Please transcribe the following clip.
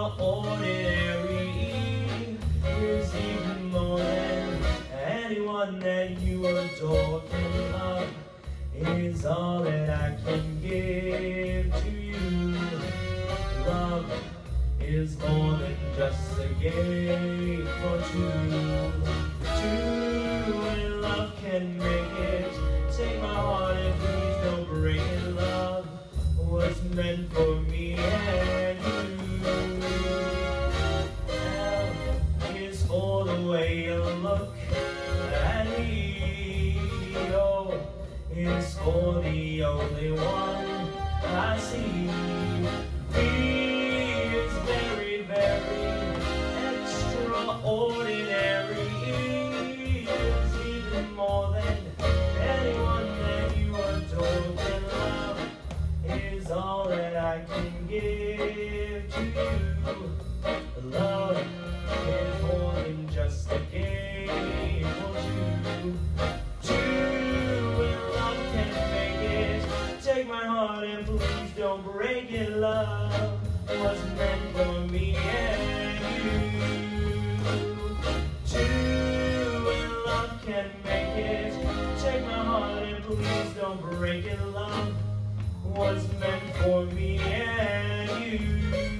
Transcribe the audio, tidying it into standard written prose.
extraordinary is even more than anyone that you adore can love, is all that I can give to you. Love is more than just a game for two. Two and love can make it. Take my heart and please don't break it. Love was meant for me and you. L is for the way you look at me. O is for the only one I see. V is very, very extraordinary. E is even more than anyone that you adore can love, is all that I can give to you. Love is more than just a game for two. Two and love can make it. Take my heart and please don't break it. Love was meant for me and you. Two and love can make it. Take my heart and please don't break it. Love was meant for me and you.